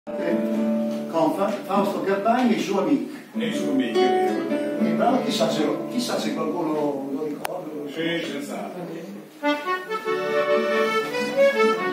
Con Fausto Carpagni e il suo amico. E il suo amico, è vero. Però chissà se qualcuno lo ricorda. Sì, senz'altro.